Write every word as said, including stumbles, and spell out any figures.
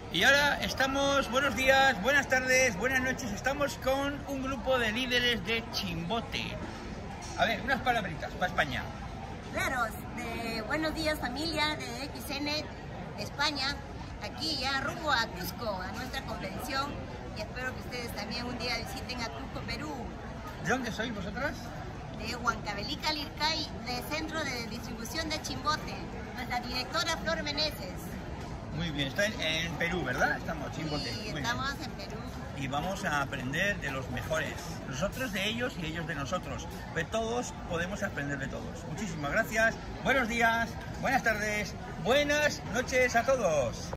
Y ahora estamos, buenos días, buenas tardes, buenas noches, estamos con un grupo de líderes de Chimbote. A ver, unas palabritas para España. Claro, de buenos días familia de X N España, aquí ya rumbo a Cusco, a nuestra convención, y espero que ustedes también un día visiten a Cusco, Perú. ¿De dónde sois vosotras? De Huancavelica, Lircay, de Centro de Distribución de Chimbote, nuestra directora Flor Meneses. Muy bien, está en, en Perú, ¿verdad? Estamos, Chimbote. Sí, Muy estamos bien. en Perú. Y vamos a aprender de los mejores. Nosotros de ellos y ellos de nosotros. De todos podemos aprender de todos. Muchísimas gracias. Buenos días, buenas tardes, buenas noches a todos.